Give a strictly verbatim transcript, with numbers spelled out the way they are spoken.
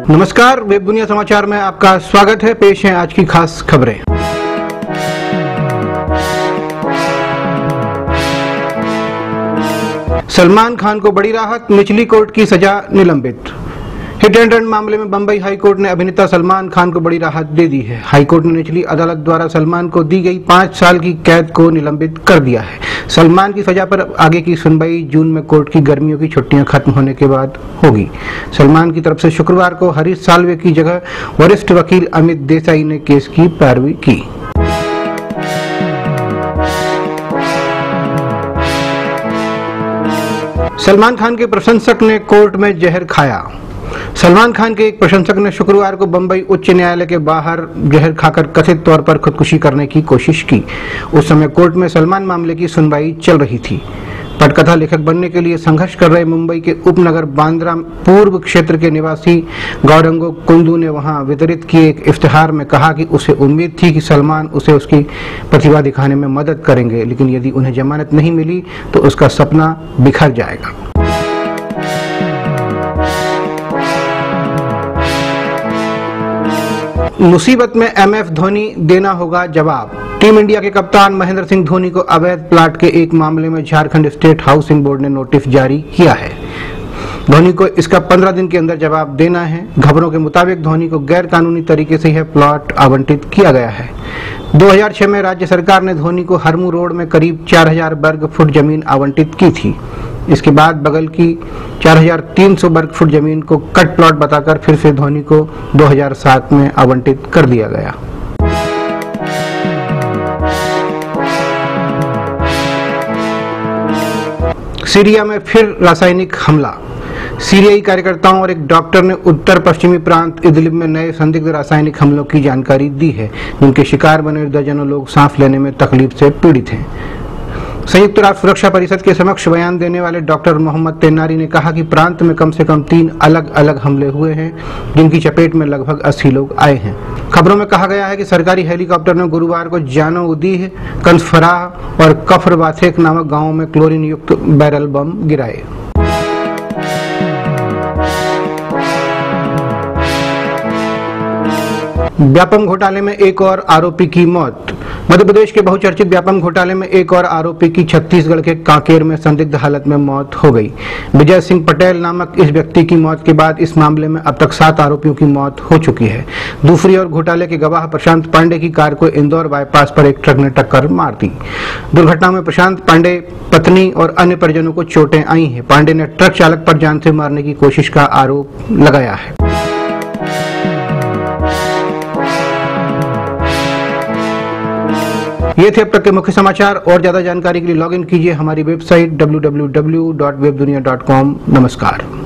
नमस्कार, वेब दुनिया समाचार में आपका स्वागत है। पेश है आज की खास खबरें। सलमान खान को बड़ी राहत, निचली कोर्ट की सजा निलंबित। हिट एंड रन मामले में बंबई हाई कोर्ट ने अभिनेता सलमान खान को बड़ी राहत दे दी है। हाई कोर्ट ने निचली अदालत द्वारा सलमान को दी गई पाँच साल की कैद को निलंबित कर दिया है। सलमान की सजा पर आगे की सुनवाई जून में कोर्ट की गर्मियों की छुट्टियां खत्म होने के बाद होगी। सलमान की तरफ से शुक्रवार को हरीश साल्वे की जगह वरिष्ठ वकील अमित देसाई ने केस की पैरवी की। सलमान खान के प्रशंसक ने कोर्ट में जहर खाया। सलमान खान के एक प्रशंसक ने शुक्रवार को बंबई उच्च न्यायालय के बाहर जहर खाकर कथित तौर पर खुदकुशी करने की कोशिश की। उस समय कोर्ट में सलमान मामले की सुनवाई चल रही थी। पटकथा लेखक बनने के लिए संघर्ष कर रहे मुंबई के उपनगर बांद्रा पूर्व क्षेत्र के निवासी गौरंगो कुंदू ने वहां वितरित किए एक इफ्तिहार में कहा कि उसे उम्मीद थी कि सलमान उसे उसकी प्रतिभा दिखाने में मदद करेंगे, लेकिन यदि उन्हें जमानत नहीं मिली तो उसका सपना बिखर जाएगा। मुसीबत में एम एस धोनी, देना होगा जवाब। टीम इंडिया के कप्तान महेंद्र सिंह धोनी को अवैध प्लाट के एक मामले में झारखंड स्टेट हाउसिंग बोर्ड ने नोटिस जारी किया है। धोनी को इसका पंद्रह दिन के अंदर जवाब देना है। खबरों के मुताबिक धोनी को गैर कानूनी तरीके से यह प्लॉट आवंटित किया गया है। दो हज़ार छह में राज्य सरकार ने धोनी को हरमू रोड में करीब चार हज़ार वर्ग फुट जमीन आवंटित की थी। इसके बाद बगल की चार हज़ार तीन सौ वर्ग फुट जमीन को कट प्लॉट बताकर फिर से धोनी को दो हज़ार सात में आवंटित कर दिया गया। सीरिया में फिर रासायनिक हमला। सीरियाई कार्यकर्ताओं और एक डॉक्टर ने उत्तर पश्चिमी प्रांत इदलिब में नए संदिग्ध रासायनिक हमलों की जानकारी दी है, जिनके शिकार बने दर्जनों लोग सांस लेने में तकलीफ से पीड़ित हैं। संयुक्त राष्ट्र सुरक्षा परिषद के समक्ष बयान देने वाले डॉक्टर मोहम्मद तेनारी ने कहा कि प्रांत में कम से कम तीन अलग अलग हमले हुए हैं, जिनकी चपेट में लगभग अस्सी लोग आए हैं। खबरों में कहा गया है कि सरकारी हेलीकॉप्टर ने गुरुवार को जानो उदीह, कंसफराह और कफर वाथेक नामक गांवों में क्लोरीन युक्त बैरल बम गिराए। व्यापम घोटाले में एक और आरोपी की मौत। मध्य प्रदेश के बहुचर्चित व्यापम घोटाले में एक और आरोपी की छत्तीसगढ़ के कांकेर में संदिग्ध हालत में मौत हो गई। विजय सिंह पटेल नामक इस व्यक्ति की मौत के बाद इस मामले में अब तक सात आरोपियों की मौत हो चुकी है। दूसरी ओर घोटाले के गवाह प्रशांत पांडे की कार को इंदौर बाईपास पर एक ट्रक ने टक्कर मार दी। दुर्घटना में प्रशांत पांडे, पत्नी और अन्य परिजनों को चोटें आई हैं। पांडे ने ट्रक चालक पर जान से मारने की कोशिश का आरोप लगाया है। ये थे अब तक के मुख्य समाचार। और ज्यादा जानकारी के लिए लॉगिन कीजिए हमारी website W W W dot web Duniya dot com. नमस्कार।